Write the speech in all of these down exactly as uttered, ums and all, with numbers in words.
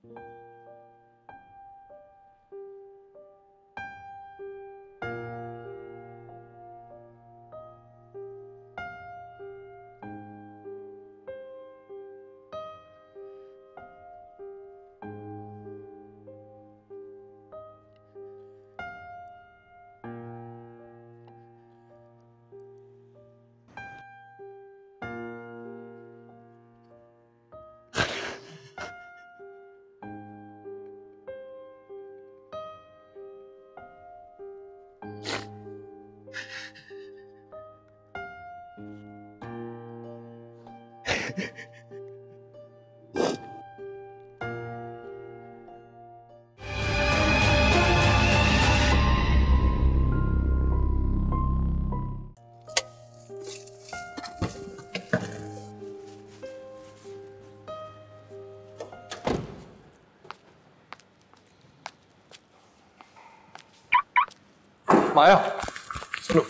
माया, सुनो,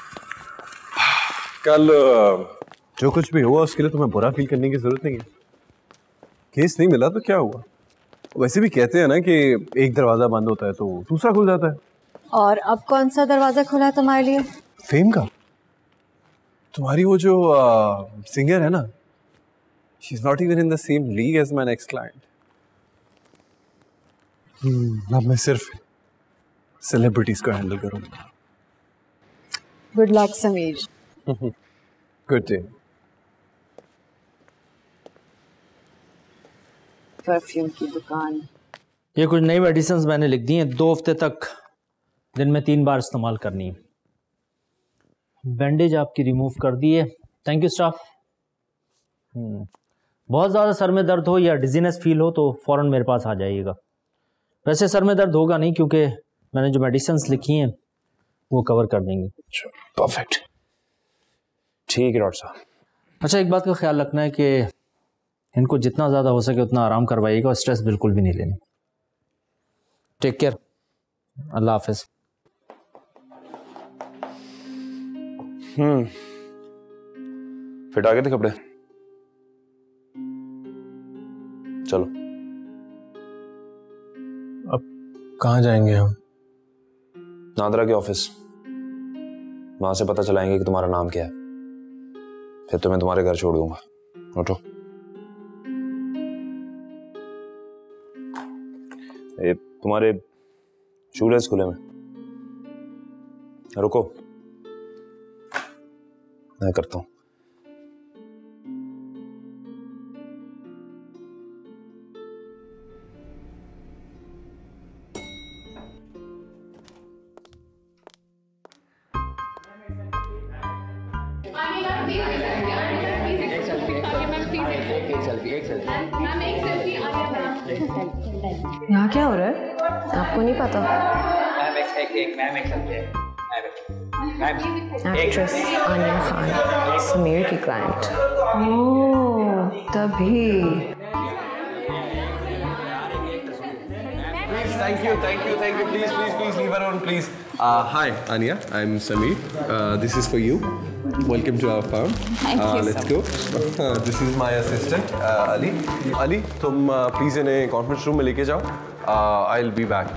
कल जो कुछ भी हुआ उसके लिए तुम्हें बुरा फील करने की जरूरत नहीं है। केस नहीं मिला तो क्या हुआ? वैसे भी कहते हैं ना कि एक दरवाजा बंद होता है तो दूसरा खुल जाता है। और अब कौन सा दरवाजा खुला है तुम्हारे लिए? फेम का। तुम्हारी वो जो सिंगर है ना, she is not even in the same league as my next client. अब मैं सिर्फ सेलिब्रिटीज को हैंडल करूंगा। Good luck Sameer. Good day. Perfume की दुकान। ये कुछ नई मेडिसिन मैंने लिख दी हैं, दो हफ्ते तक दिन में तीन बार इस्तेमाल करनी है। बैंडेज आपकी रिमूव कर दी है। Thank you staff. बहुत ज़्यादा सर में दर्द हो या डिजीनेस फील हो तो फ़ौरन मेरे पास आ जाइएगा। वैसे सर में दर्द होगा नहीं क्योंकि मैंने जो मेडिसिन लिखी हैं वो कवर कर देंगी। परफेक्ट, ठीक है डॉक्टर साहब। अच्छा, एक बात का ख्याल रखना है कि इनको जितना ज़्यादा हो सके उतना आराम करवाइएगा और स्ट्रेस बिल्कुल भी नहीं लेनी। Take care. अल्लाह हाफिज। हम्म फिट आ गए थे कपड़े? चलो। अब कहाँ जाएंगे हम? नादरा के ऑफिस। वहां से पता चलाएंगे कि तुम्हारा नाम क्या है, फिर तुम्हें तुम्हारे घर छोड़ दूंगा। उठो। ये तुम्हारे शूलेस खुले में, रुको मैं करता हूं। यहाँ क्या हो रहा है? आपको नहीं पता? एक्ट्रेस आनिया खान समीर की क्लाइंट। ओह, तभी। Thank you, thank you, thank you. Please, please, please leave her alone, please. Uh, hi, Anya. I'm Sameer. Uh, this is for you. Welcome to our farm. Thank uh, you. Let's go. Uh, this is my assistant, uh, Ali. Ali, तुम uh, please इन्हें conference room में लेके जाओ. Uh, I'll be back.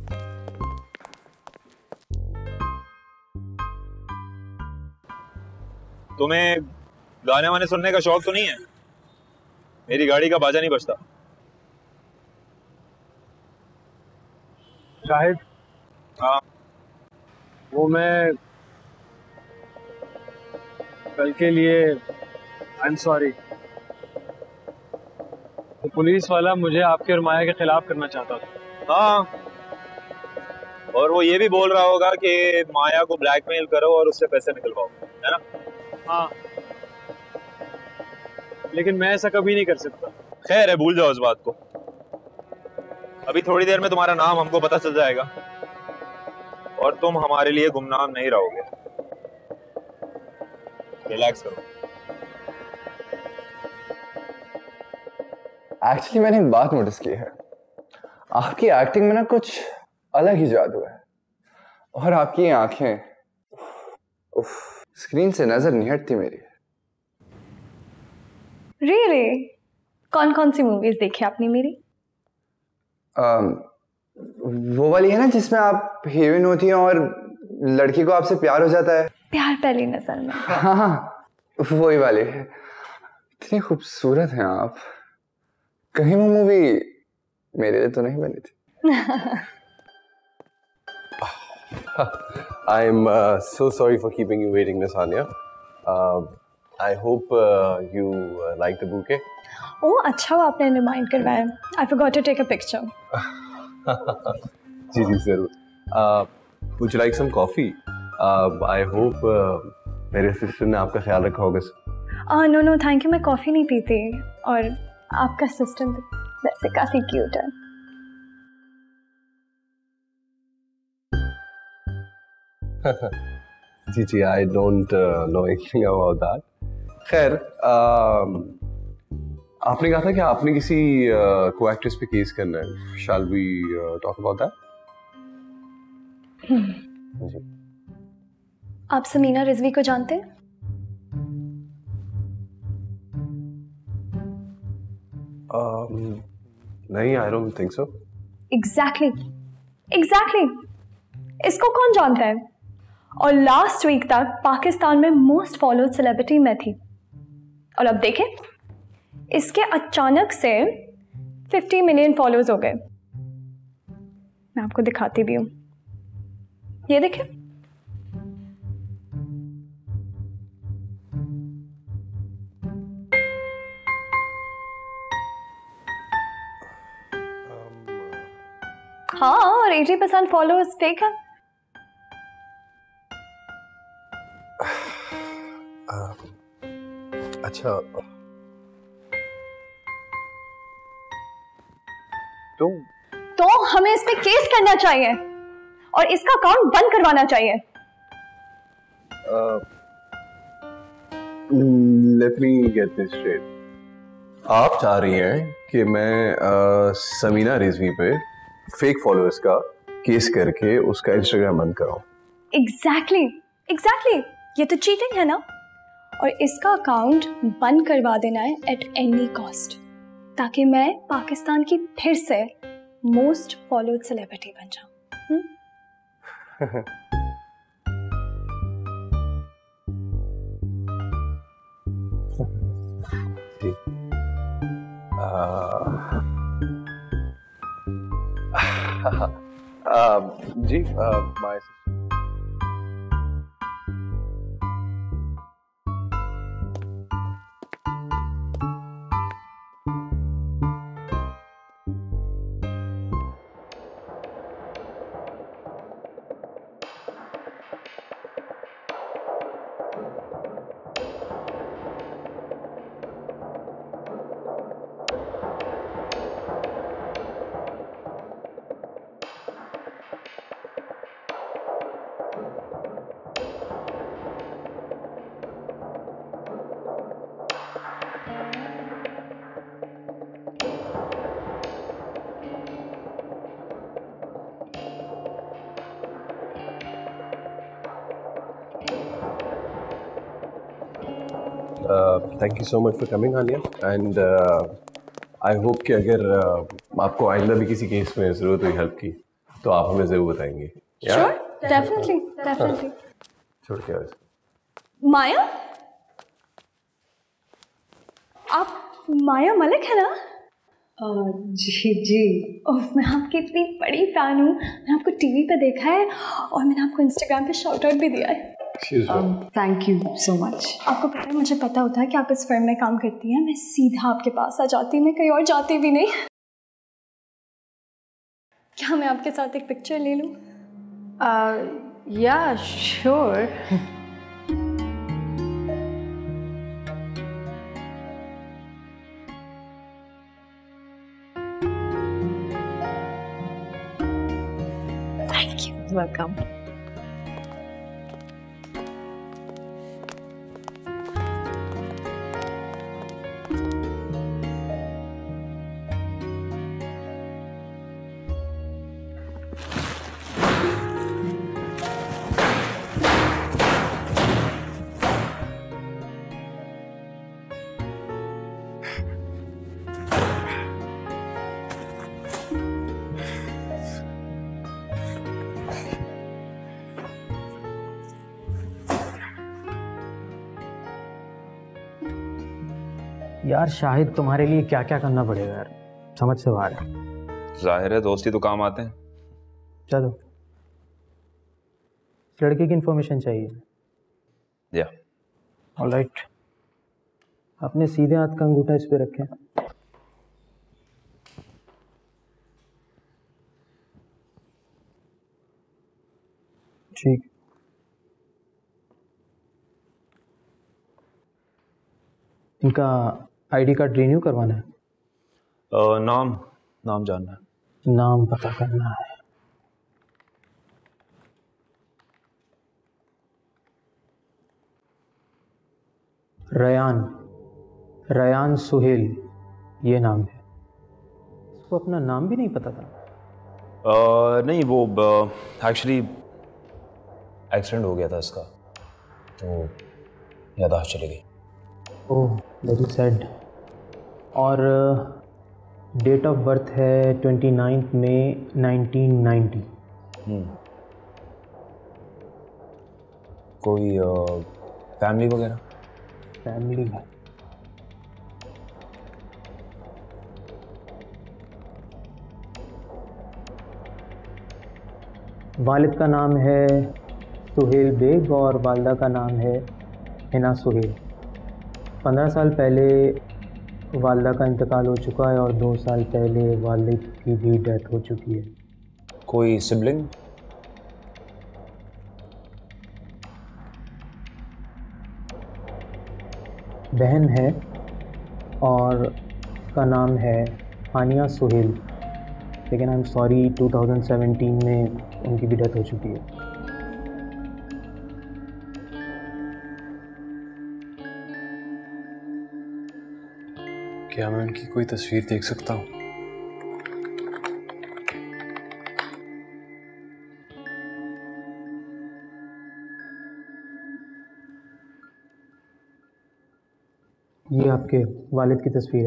तुम्हें गाने वाने सुनने का शौक तो नहीं है? मेरी गाड़ी का बाजा नहीं बजता। शाहिद, हाँ, वो मैं कल के लिए आई एम सॉरी। तो पुलिस वाला मुझे आपके और माया के खिलाफ करना चाहता था। हाँ, और वो ये भी बोल रहा होगा कि माया को ब्लैकमेल करो और उससे पैसे निकलवाओ, है ना? हाँ, लेकिन मैं ऐसा कभी नहीं कर सकता। खैर है, भूल जाओ इस बात को। अभी थोड़ी देर में तुम्हारा नाम हमको पता चल जाएगा और तुम हमारे लिए गुमनाम नहीं रहोगे। रिलैक्स करो। एक्चुअली मैंने एक बात नोटिस की है, आपकी एक्टिंग में ना कुछ अलग ही जादू है। और आपकी आंखें, उफ, स्क्रीन से नजर नहीं हटती मेरी। Really? कौन कौन सी मूवीज देखी आपने मेरी? um, वो वाली है ना जिसमें आप हीरोइन होती हैं और लड़की को आपसे प्यार हो जाता है। प्यार पहली नजर में। हाँ हाँ वही वाली। इतनी खूबसूरत हैं आप, कहीं वो मूवी मेरे लिए तो नहीं बनी थी। I'm uh, so sorry for keeping you waiting, Miss Anya. Uh, I hope uh, you uh, like the bouquet. ओह अच्छा हुआ आपने रिमाइंड करवाया। I forgot to take a picture. जी जी जरूर। uh, would you like some coffee? uh, I hope uh, मेरे sister ने आपका ख्याल रखा होगा। ah no no thank you, मैं कॉफी नहीं पीती और आपका सिस्टर वैसे काफी क्यूट है। जी जी I don't know anything about that. खैर uh, आपने कहा था कि आपने किसी को एक्ट्रेस पे केस करना है। Shall we talk about that? जी। आप समीना रिजवी को जानते हैं? um, नहीं, I don't think so. Exactly exactly इसको कौन जानता है? और लास्ट वीक तक पाकिस्तान में मोस्ट फॉलोड सेलिब्रिटी मैं थी और अब देखें इसके अचानक से पचास मिलियन फॉलोअर्स हो गए। मैं आपको दिखाती भी हूं, ये देखें। हाँ और अस्सी परसेंट फॉलोअर्स फेक है। अच्छा तो तो हमें इस पे केस करना चाहिए और इसका अकाउंट बंद करवाना चाहिए। Let me get this straight. आप चाह रही हैं कि मैं uh, समीना रिजवी पे फेक फॉलोअर्स का केस करके उसका इंस्टाग्राम बंद कराऊं? एग्जैक्टली एग्जैक्टली ये तो चीटिंग है ना। और इसका अकाउंट बंद करवा देना है एट एनी कॉस्ट, ताकि मैं पाकिस्तान की फिर से मोस्ट फॉलोड सेलिब्रिटी बन जाऊं। जी my thank you so much for coming Alia and I hope कि अगर uh, आपको आइंदा भी किसी केस में ज़रूरत हुई हेल्प की तो आप हमें ज़रूर बताएंगे। Sure definitely definitely. छोड़ के आओ। माया, आप माया मलिक है ना? uh, जी जी ओह मैं आपकी इतनी बड़ी फैन हूँ। मैंने आपको टीवी पे देखा है और मैंने आपको इंस्टाग्राम पे शाउट आउट भी दिया है। Thank you so much. आपको पता है, मुझे पता होता है कि आप इस फर्म में काम करती हैं, मैं सीधा आपके पास आ जाती, मैं कहीं और जाती भी नहीं। क्या मैं आपके साथ एक पिक्चर ले लूँ? या श्योर। Thank you. वेलकम। यार शाहिद, तुम्हारे लिए क्या क्या करना पड़ेगा यार, समझ से बाहर है। जाहिर है दोस्ती तो काम आते हैं। चलो, लड़के की इन्फॉर्मेशन चाहिए। या ऑलराइट, अपने सीधे हाथ का अंगूठा इस पे रखें। ठीक, इनका आईडी कार्ड रिन्यू करवाना है। uh, नाम नाम जानना है। नाम पता करना है। रयान, रयान सुहेल ये नाम है। इसको अपना नाम भी नहीं पता था। uh, नहीं, वो एक्चुअली एक्सीडेंट हो गया था इसका, तो याददाश्त चली गई। Oh very sad. और डेट ऑफ बर्थ है twenty ninth May nineteen ninety. कोई फैमिली uh, वगैरह? फैमिली है, वालिद का नाम है सुहेल बेग और वालदा का नाम है हिना सुहेल। पंद्रह साल पहले वालदा का इंतकाल हो चुका है और दो साल पहले वालिद की भी डेथ हो चुकी है। कोई सिबलिंग? बहन है और उसका नाम है हानिया सुहेल, लेकिन I am sorry two thousand seventeen में उनकी भी डेथ हो चुकी है। क्या मैं उनकी कोई तस्वीर देख सकता हूँ? ये आपके वालिद की तस्वीर है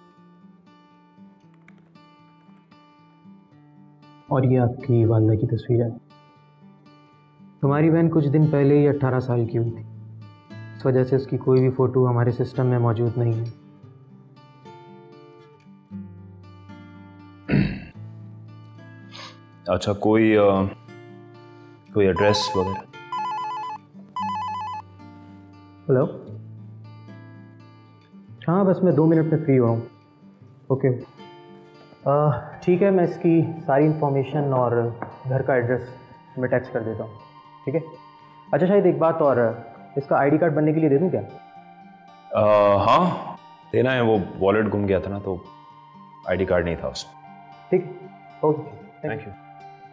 और ये आपकी वालदा की तस्वीर है। तुम्हारी बहन कुछ दिन पहले ही अट्ठारह साल की हुई थी, इस वजह से उसकी कोई भी फ़ोटो हमारे सिस्टम में मौजूद नहीं है। अच्छा, कोई uh, कोई एड्रेस वगैरह? हेलो, हाँ बस मैं दो मिनट में फ्री हुआ हूँ। ओके ठीक है, मैं इसकी सारी इन्फॉर्मेशन और घर का एड्रेस मैं टेक्स्ट कर देता हूँ, ठीक है? अच्छा शायद एक बात और, इसका आईडी कार्ड बनने के लिए दे दूँ क्या? uh, हाँ देना है, वो वॉलेट गुम गया था ना, तो आईडी कार्ड नहीं था उसमें। ठीक, okay, thank you.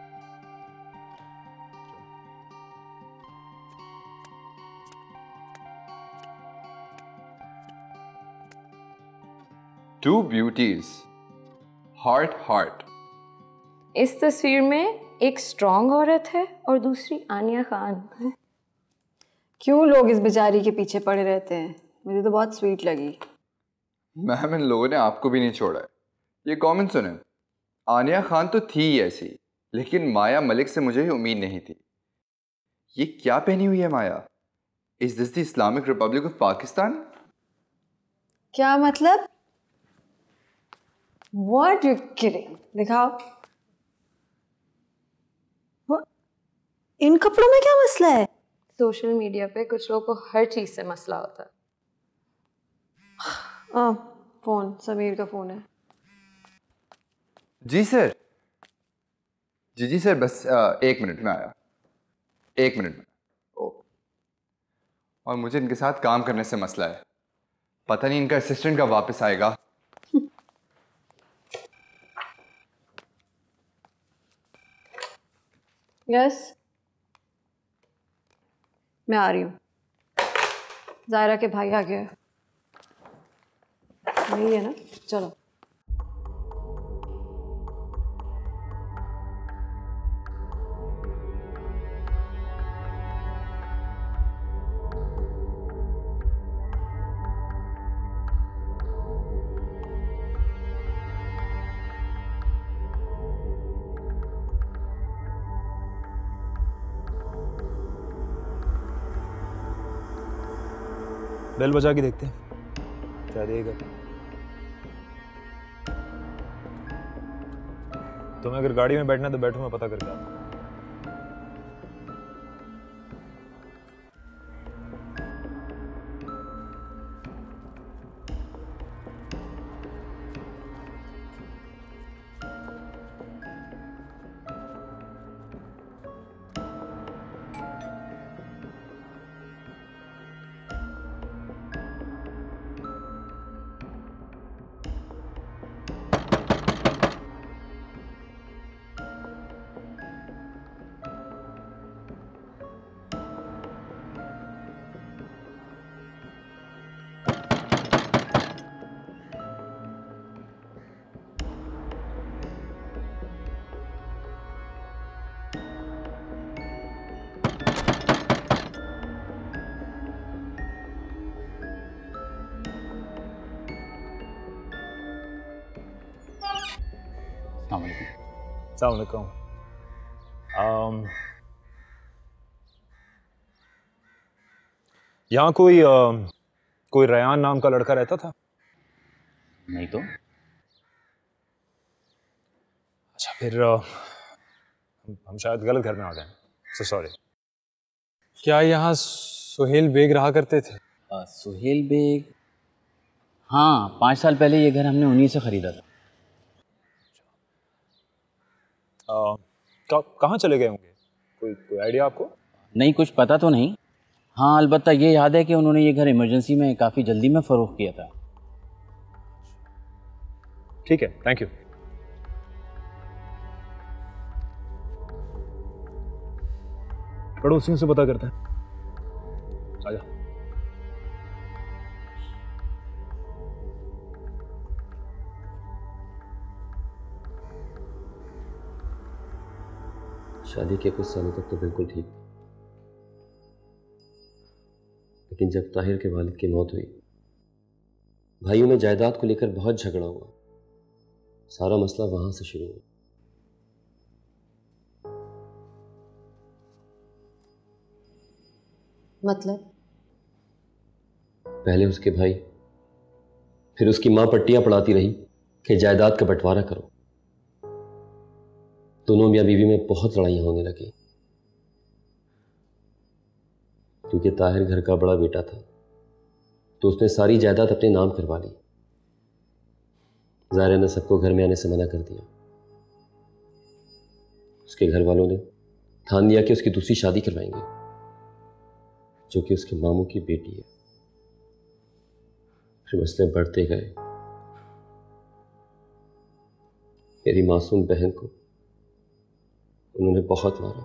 Two beauties, heart heart. इस तस्वीर में एक स्ट्रॉन्ग औरत है और दूसरी आनिया खान है। क्यों लोग इस बेचारी के पीछे पड़े रहते हैं? मुझे तो बहुत स्वीट लगी। मैम, इन लोगों ने आपको भी नहीं छोड़ा है। ये कमेंट सुने, आनिया खान तो थी ही ऐसी, लेकिन माया मलिक से मुझे ही उम्मीद नहीं थी। ये क्या पहनी हुई है Maya? Is this the Islamic republic of Pakistan? क्या मतलब? What you kidding? दिखाओ। What? इन कपड़ों में क्या मसला है? सोशल मीडिया पे कुछ लोगों को हर चीज से मसला होता है। आ, फोन, समीर का फोन है। जी सर, जी जी सर, बस आ, एक मिनट में आया, एक मिनट में। ओ, और मुझे इनके साथ काम करने से मसला है। पता नहीं इनका असिस्टेंट कब वापस आएगा। यस, मैं आ रही हूँ। जायरा के भाई आ गए। वही है ना, चलो। बेल बजा के देखते हैं। शायद यही कर। तुम्हें अगर गाड़ी में बैठना तो बैठो, मैं पता करके आता हूँ। अस्सलाम वालेकुम। um, यहाँ कोई uh, कोई रयान नाम का लड़का रहता था? नहीं तो। अच्छा, फिर uh, हम, हम शायद गलत घर में आ गए। So sorry. क्या यहाँ सुहेल बेग रहा करते थे? आ, सुहेल बेग, हाँ, पाँच साल पहले ये घर हमने उन्हीं से ख़रीदा था। uh, कहाँ चले गए होंगे? कोई कोई आइडिया आपको? नहीं, कुछ पता तो नहीं। हाँ, अलबत्ता ये याद है कि उन्होंने ये घर इमरजेंसी में काफ़ी जल्दी में फ़रोख्त किया था। ठीक है, थैंक यू। पड़ोसियों से पता करते हैं। आजा। शादी के कुछ सालों तक तो बिल्कुल ठीक, लेकिन जब ताहिर के वालिद की मौत हुई, भाइयों में जायदाद को लेकर बहुत झगड़ा हुआ। सारा मसला वहां से शुरू हुआ। मतलब? पहले उसके भाई, फिर उसकी मां पट्टियां पढ़ाती रही कि जायदाद का बंटवारा करो। दोनों मियां बीवी में बहुत लड़ाइयां होने लगी, क्योंकि ताहिर घर का बड़ा बेटा था तो उसने सारी जायदाद अपने नाम करवा ली। ज़ाहिरा ने सबको घर में आने से मना कर दिया। उसके घर वालों ने ठान लिया कि उसकी दूसरी शादी करवाएंगे, जो कि उसके मामू की बेटी है। फिर मसले बढ़ते गए। मेरी मासूम बहन को उन्होंने बहुत मारा।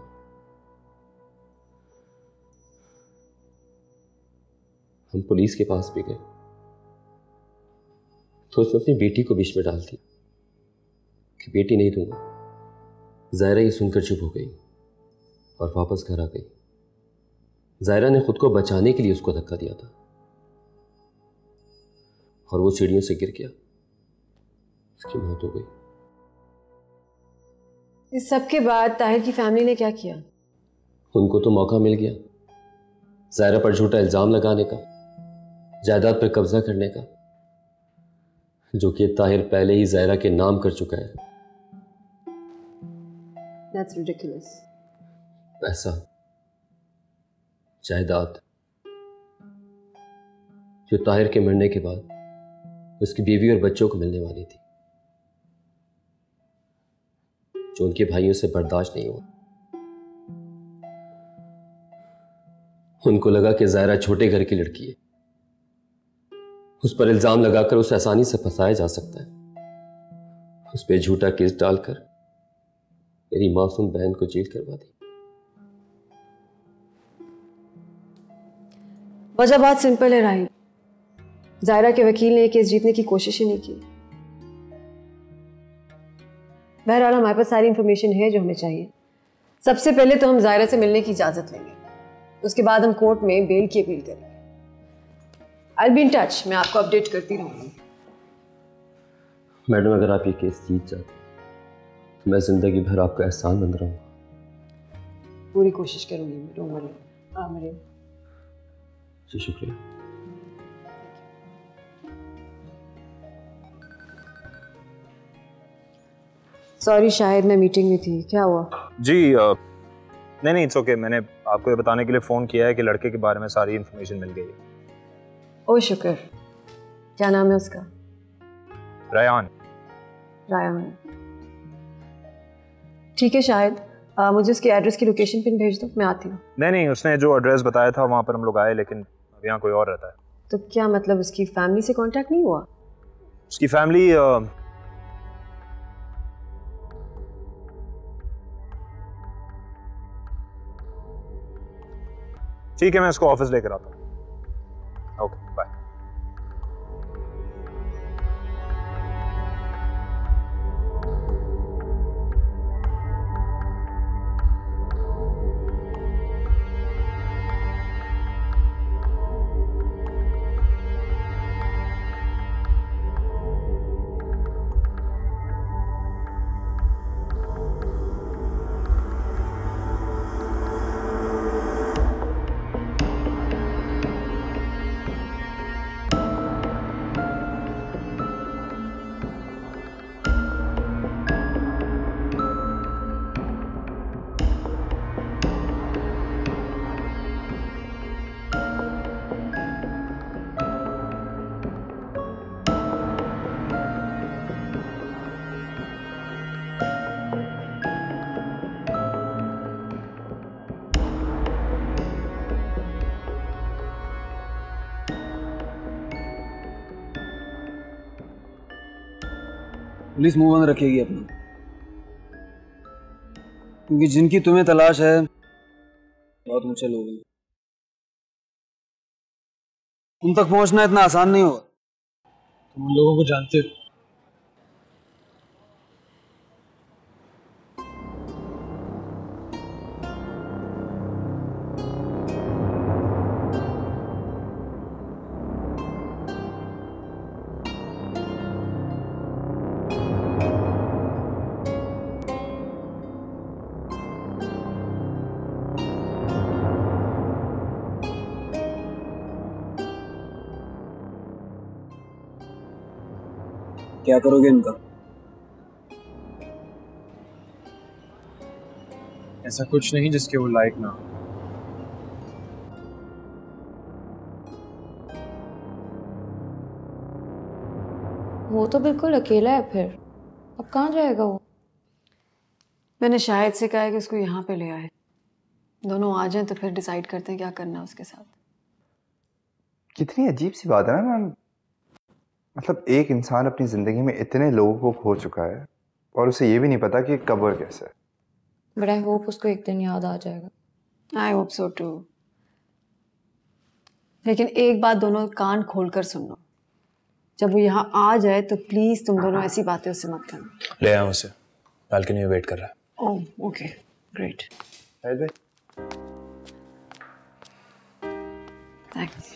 हम पुलिस के पास भी गए तो उसने अपनी बेटी को बीच में डाल दिया कि बेटी नहीं दूंगा। ज़ायरा ये सुनकर चुप हो गई और वापस घर आ गई। ज़ायरा ने खुद को बचाने के लिए उसको धक्का दिया था और वो सीढ़ियों से गिर गया, उसकी मौत हो गई। इस सब के बाद ताहिर की फैमिली ने क्या किया? उनको तो मौका मिल गया ज़ायरा पर झूठा इल्जाम लगाने का, जायदाद पर कब्जा करने का, जो कि ताहिर पहले ही ज़ायरा के नाम कर चुका है। That's ridiculous. पैसा, जायदाद, जो ताहिर के मरने के बाद उसकी बीवी और बच्चों को मिलने वाली थी, जो उनके भाइयों से बर्दाश्त नहीं हुआ। उनको लगा कि ज़ायरा छोटे घर की लड़की है, उस पर इल्जाम लगाकर उसे आसानी से फंसाया जा सकता है। उस पर झूठा केस डालकर मेरी मासूम बहन को जेल करवा दी। वजह बहुत सिंपल है राही। ज़ायरा के वकील ने केस जीतने की कोशिश ही नहीं की। बहरहाल हमारे पास सारी इंफॉर्मेशन है जो हमें चाहिए। सबसे पहले तो हम ज़ायरा से मिलने की इजाजत लेंगे, उसके बाद हम कोर्ट में बेल की अपील करेंगे। I will be in touch, मैं आपको अपडेट करती रहूंगी। मैडम, अगर आप ये केस जीत जाते तो मैं जिंदगी भर आपका एहसान बन रहूंगा। पूरी कोशिश करूंगी मैं। Don't worry. आ, मेरे जी शुक्रिया। सॉरी शायद मैं मीटिंग में थी, क्या हुआ? जी uh, नहीं नहीं इट्स ओके, मैंने आपको ये बताने के लिए फ़ोन किया है कि लड़के के बारे में सारी इन्फॉर्मेशन मिल गई है। ओ शुक्र। क्या नाम है उसका? रायान। रायान, ठीक है। शायद आ, मुझे उसके एड्रेस की लोकेशन पिन भेज दो, मैं आती हूँ। नहीं नहीं उसने जो एड्रेस बताया था वहाँ पर हम लोग आए, लेकिन अब यहाँ कोई और रहता है। तो क्या मतलब उसकी फैमिली से कांटेक्ट नहीं हुआ? उसकी फैमिली uh, ठीक है, मैं इसको ऑफिस लेकर आता हूँ। Okay bye. पुलिस मुंह बंद रखेगी अपना, क्योंकि जिनकी तुम्हें तलाश है बहुत ऊंचे लोग हैं। तुम तक पहुंचना इतना आसान नहीं होगा। तुम उन लोगों को जानते हो? क्या करोगे इनका? ऐसा कुछ नहीं जिसके वो लायक ना हो। वो तो बिल्कुल अकेला है, फिर अब कहाँ जाएगा वो? मैंने शायद से कहा है कि उसको यहाँ पे ले आए, दोनों आ जाएं तो फिर डिसाइड करते हैं क्या करना है उसके साथ। कितनी अजीब सी बात है ना मैम, मतलब एक इंसान अपनी जिंदगी में इतने लोगों को खो चुका है और उसे ये भी नहीं पता कि कब और कैसे। बट आई होप उसको एक दिन याद आ जाएगा। I hope so too. लेकिन एक बात दोनों कान खोलकर सुन लो, जब वो यहाँ आ जाए तो प्लीज तुम दोनों ऐसी बातें उससे मत करना। ले आया उसे, बालकनी में वेट कर रहा है। Oh okay great. Thanks.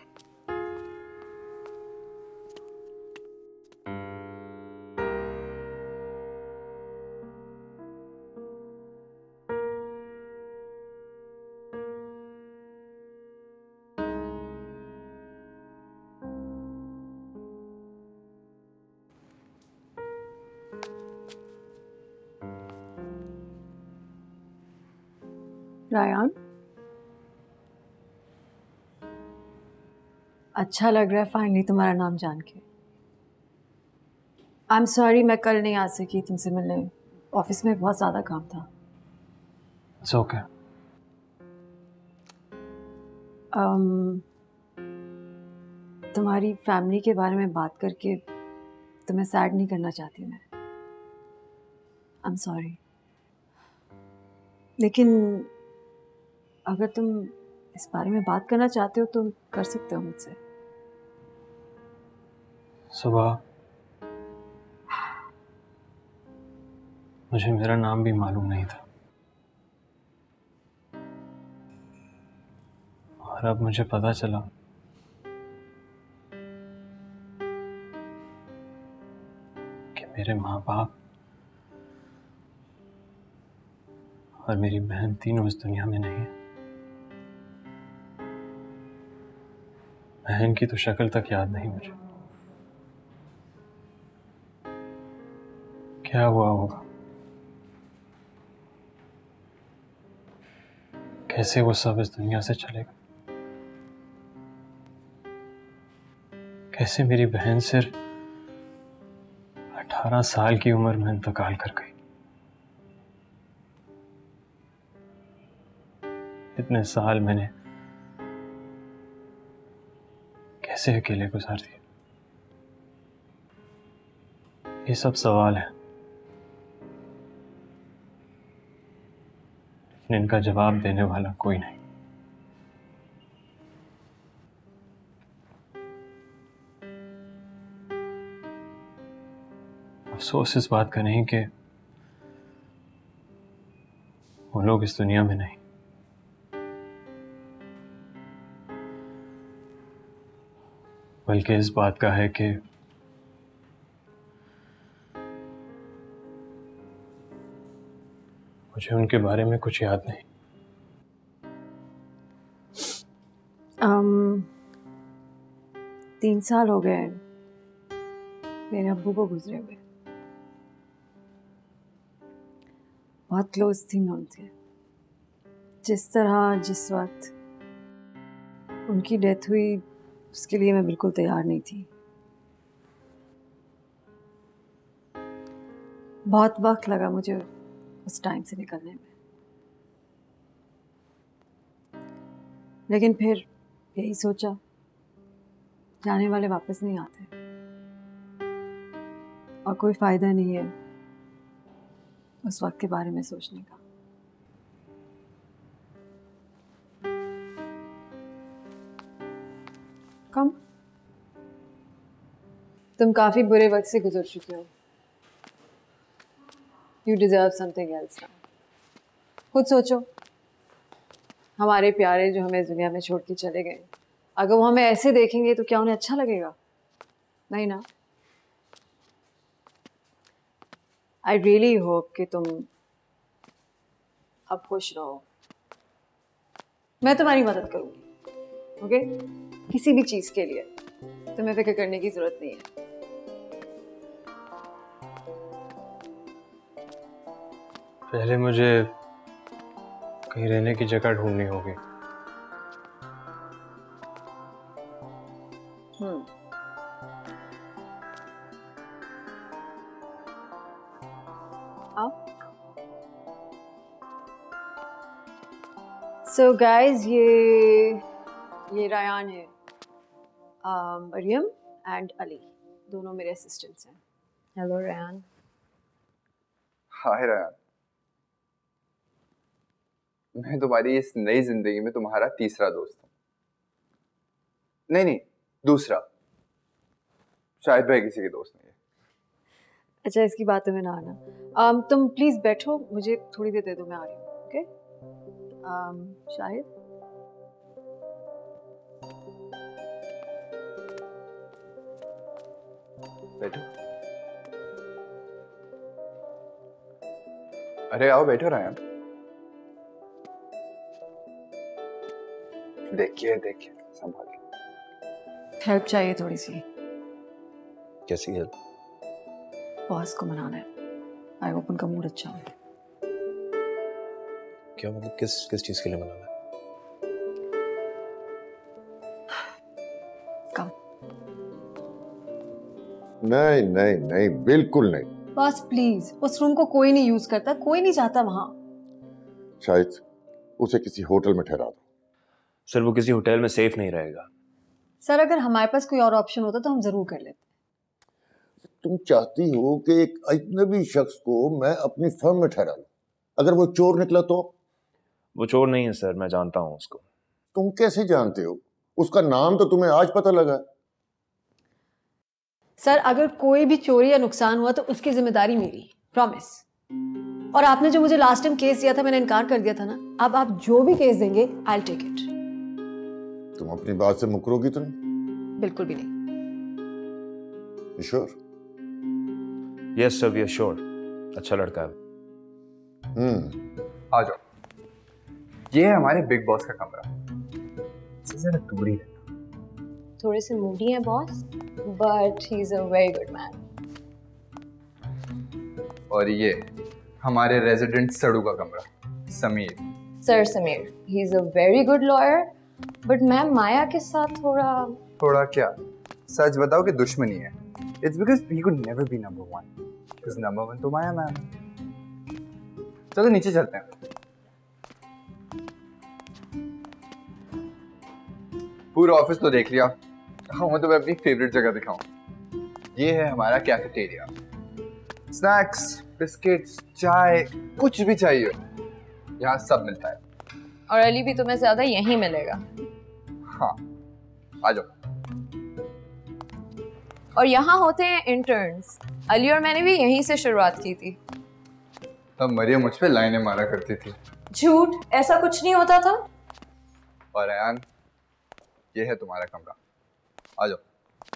Rayan, अच्छा लग रहा है फाइनली तुम्हारा नाम जान के। आई एम सॉरी मैं कल नहीं आ सकी तुमसे मिलने, ऑफिस में बहुत ज़्यादा काम था। It's okay. um, तुम्हारी फैमिली के बारे में बात करके तुम्हें सैड नहीं करना चाहती मैं। आई एम सॉरी, लेकिन अगर तुम इस बारे में बात करना चाहते हो तो कर सकते हो मुझसे। सुबह मुझे मेरा नाम भी मालूम नहीं था, और अब मुझे पता चला कि मेरे माँ बाप और मेरी बहन तीनों इस दुनिया में नहीं है। बहन की तो शक्ल तक याद नहीं मुझे। क्या हुआ होगा कैसे वो सब इस दुनिया से चलेगा? कैसे मेरी बहन सिर्फ अठारह साल की उम्र में इंतकाल कर गई? इतने साल मैंने कैसे अकेले गुजार दिए? ये सब सवाल है, लेकिन इनका जवाब देने वाला कोई नहीं। अफसोस इस बात का नहीं कि वो लोग इस दुनिया में नहीं, बल्कि इस बात का है कि मुझे उनके बारे में कुछ याद नहीं। um, तीन साल हो गए मेरे अब्बू को गुजरे हुए। बहुत क्लोज थी मैं उनसे। जिस तरह जिस वक्त उनकी डेथ हुई उसके लिए मैं बिल्कुल तैयार नहीं थी। बहुत वक्त लगा मुझे उस टाइम से निकलने में, लेकिन फिर यही सोचा जाने वाले वापस नहीं आते और कोई फायदा नहीं है उस वक्त के बारे में सोचने का। कम तुम काफी बुरे वक्त से गुजर चुके हो। You deserve something else now. खुद सोचो, हमारे प्यारे जो हमें दुनिया में छोड़ के चले गए, अगर वो हमें ऐसे देखेंगे तो क्या उन्हें अच्छा लगेगा? नहीं ना। I really hope कि तुम अब खुश रहो। मैं तुम्हारी मदद करूंगी, ओके? किसी भी चीज के लिए तुम्हें फिक्र करने की जरूरत नहीं है। पहले मुझे कहीं रहने की जगह ढूंढनी होगी। हम्म। आओ। So guys, ये ये रायान है, मरियम एंड अली, दोनों मेरे असिस्टेंट्स हैं। हेलो रायान। हाय रायान, मैं तुम्हारी इस नई जिंदगी में तुम्हारा तीसरा दोस्त हूँ। नहीं नहीं, दूसरा। शायद भाई किसी के दोस्त नहीं है। अच्छा, इसकी बातों में ना आना। um, तुम प्लीज बैठो, मुझे थोड़ी देर दे दो, मैं आ रही हूँ। ओके? um, शाहिद, बैठो। अरे आओ, बैठो रायान। देखिए देखिए, संभाल के। हेल्प चाहिए थोड़ी सी। कैसी हेल्प? बॉस को मनाना है। आई होप उनका मूड अच्छा हो। क्या मतलब, किस किस चीज के लिए मनाना है? कम। नहीं नहीं नहीं, बिल्कुल नहीं। बॉस प्लीज, उस रूम को कोई नहीं यूज करता, कोई नहीं जाता वहां। शायद उसे किसी होटल में ठहरा दो। सर, वो किसी होटल में सेफ नहीं रहेगा। सर, अगर हमारे पास कोई और ऑप्शन होता तो हम जरूर कर लेते। तुम चाहती हो कि एक अजनबी शख्स को मैं अपनी फर्म में ठहरा लूं? अगर वो चोर निकला तो? वो चोर नहीं है सर, मैं जानता हूँ उसको। तुम कैसे जानते हो? उसका नाम तो तुम्हें आज पता लगा। सर, अगर कोई भी चोरी या नुकसान हुआ तो उसकी जिम्मेदारी मेरी, प्रॉमिस। और आपने जो मुझे लास्ट टाइम केस दिया था, मैंने इनकार कर दिया था ना। अब आप जो भी केस देंगे, आई विल टेक इट। तुम अपनी बात से मुकरोगी तो नहीं? बिल्कुल भी नहीं। Sure? Yes sir, we are sure. अच्छा लड़का है। हम्म, आ जाओ। ये है हमारे बिग बॉस का कमरा। इससे जरा दूर ही रहना। थोड़े से मूडी है boss, but he is a very good man. और ये हमारे रेजिडेंट सड़ू का कमरा, Sameer. Sir Sameer, he is a very good lawyer, but ma'am Maya के साथ थोड़ा थोड़ा क्या? सच बताओ कि दुश्मनी है। It's because he could never be number one, because number one तो माया मैम। चलो नीचे चलते हैं। पूरा ऑफिस तो देख लिया, हाँ मैं तुम्हें अपनी फेवरेट जगह दिखाऊं। ये है हमारा कैफेटेरिया। स्नैक्स, बिस्किट्स, चाय, कुछ भी चाहिए यहाँ सब मिलता है। और अली भी तुम्हें ज्यादा यहीं मिलेगा। हाँ आ जाओ। और यहाँ होते हैं इंटर्न्स। अली और मैंने भी यहीं से शुरुआत की थी। तब मरियम मुझ पे लाइनें मारा करती थी। झूठ, ऐसा कुछ नहीं होता था। और अयान, ये है तुम्हारा कमरा, आ जाओ।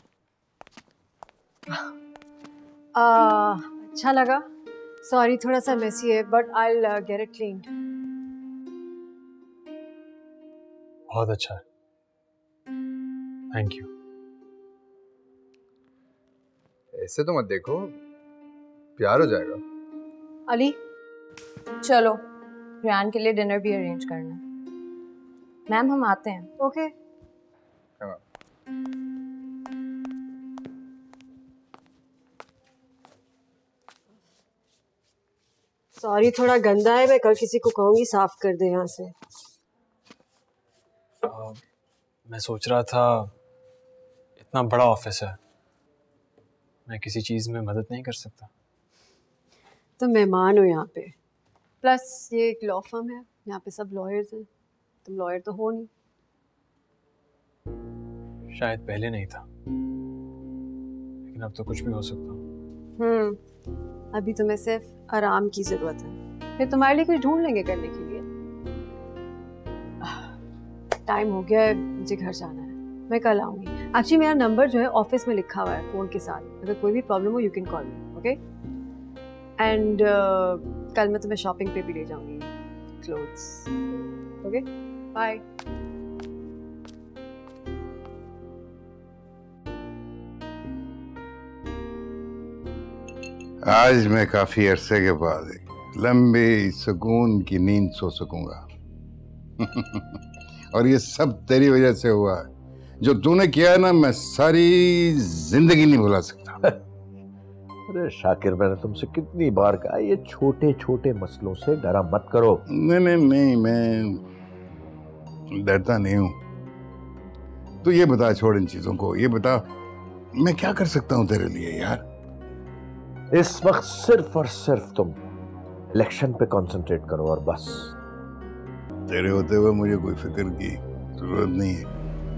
आ, अच्छा लगा। सॉरी थोड़ा सा मेसी है, but I will get it clean. बहुत अच्छा है, थैंक यू। ऐसे तो मत देखो, प्यार हो जाएगा। अली चलो, रियान के लिए डिनर भी अरेंज करना है। मैम हम आते हैं। ओके। सॉरी थोड़ा गंदा है, मैं कल किसी को कहूंगी साफ कर दे यहाँ से। आ, मैं सोच रहा था इतना बड़ा ऑफिस है, मैं किसी चीज़ में मदद नहीं कर सकता। तुम मेहमान हो यहाँ पे, प्लस ये एक लॉ फर्म है, यहाँ पे सब लॉयर्स हैं, तुम लॉयर तो हो नहीं। शायद पहले नहीं था, लेकिन अब तो कुछ भी हो सकता। हम्म अभी तुम्हें सिर्फ आराम की जरूरत है, फिर तुम्हारे लिए कुछ ढूंढ लेंगे करने के लिए। टाइम हो गया है, मुझे घर जाना है, मैं कल आऊंगी। एक्चुअली मेरा नंबर जो है ऑफिस में लिखा हुआ है फोन के साथ, अगर कोई भी प्रॉब्लम हो you can call me, okay. And कल मैं तुम्हें शॉपिंग पे भी ले जाऊंगी, क्लोथ्स, ओके। बाय। आज मैं काफी अरसे के बाद एक लंबी सुकून की नींद सो सकूंगा। और ये सब तेरी वजह से हुआ है। जो तूने किया है ना, मैं सारी जिंदगी नहीं भुला सकता। अरे शाकिर, मैंने तुमसे कितनी बार कहा ये छोटे छोटे मसलों से डरा मत करो। नहीं नहीं नहीं, मैं डरता नहीं हूं। तू ये बता, छोड़ इन चीजों को, ये बता मैं क्या कर सकता हूं तेरे लिए यार। इस वक्त सिर्फ और सिर्फ तुम इलेक्शन पे कंसंट्रेट करो और बस। तेरे होते हुए मुझे कोई फिक्र की जरूरत नहीं है।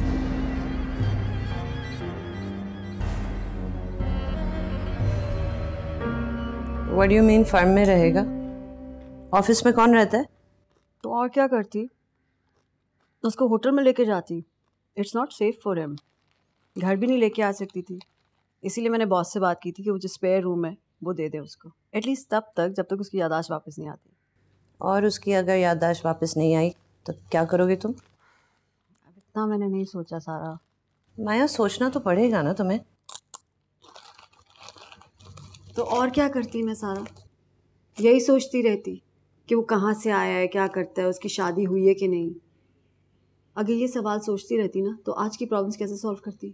What do you mean firm में रहेगा? ऑफिस में कौन रहता है? तो और क्या करती, उसको होटल में लेके जाती। It's not safe for him. घर भी नहीं लेके आ सकती थी, इसीलिए मैंने बॉस से बात की थी कि वो जो स्पेयर रूम है वो दे दे उसको, एटलीस्ट तब तक जब तक उसकी याददाश्त वापस नहीं आती। और उसकी अगर याददाश्त वापस नहीं आई तो क्या करोगे तुम? अब इतना मैंने नहीं सोचा सारा। माया, सोचना तो पड़ेगा ना तुम्हें। तो और क्या करती मैं सारा, यही सोचती रहती कि वो कहाँ से आया है, क्या करता है, उसकी शादी हुई है कि नहीं। अगर ये सवाल सोचती रहती ना तो आज की प्रॉब्लम्स कैसे सॉल्व करती।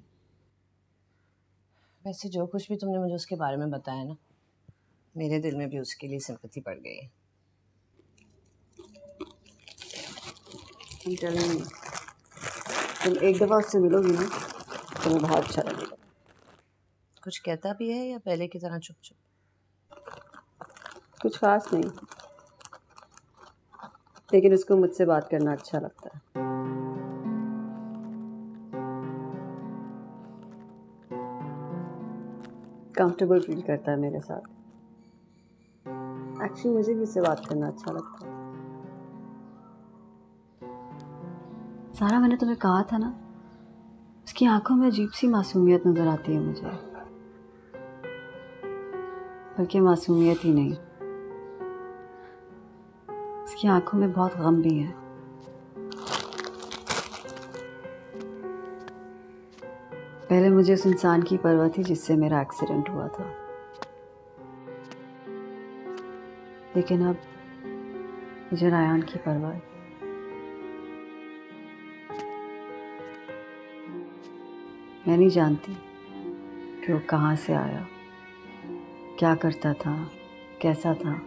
वैसे जो कुछ भी तुमने मुझे उसके बारे में बताया ना, मेरे दिल में भी उसके लिए सिंपैथी बढ़ गई है। तुम एक दफ़ा उससे मिलोगी ना, तुम्हें बहुत अच्छा लगेगा। कुछ कहता भी है या पहले की तरह चुप चुप? कुछ खास नहीं, लेकिन उसको मुझसे बात करना अच्छा लगता है। कंफर्टेबल फील करता है मेरे साथ। एक्चुअली मुझे भी उससे बात करना अच्छा लगता है। सारा, मैंने तुम्हें कहा था ना, उसकी आंखों में अजीब सी मासूमियत नजर आती है मुझे, बल्कि मासूमियत ही नहीं, उसकी आंखों में बहुत गम भी है। पहले मुझे उस इंसान की परवाह थी जिससे मेरा एक्सीडेंट हुआ था, लेकिन अब मुझे रायान की परवाह है। मैं नहीं जानती कि वो कहाँ से आया, क्या करता था, कैसा था।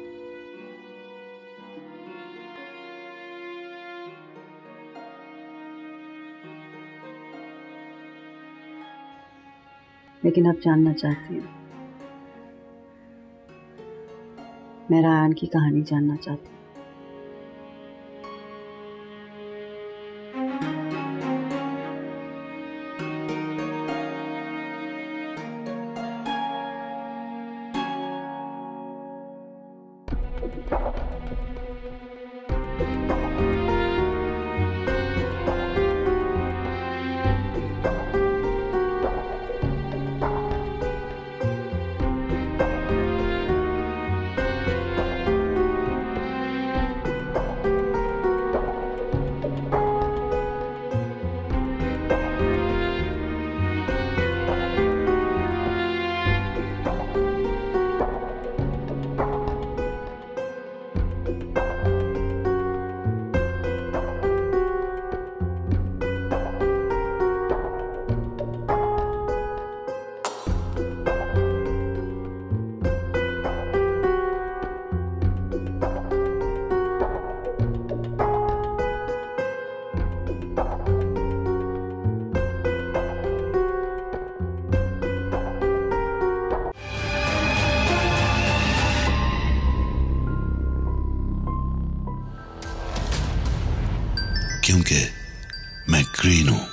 लेकिन अब जानना चाहती हूँ। मैं रायन की कहानी जानना चाहती हूँ। क्योंकि मैं ग्रीन हूं।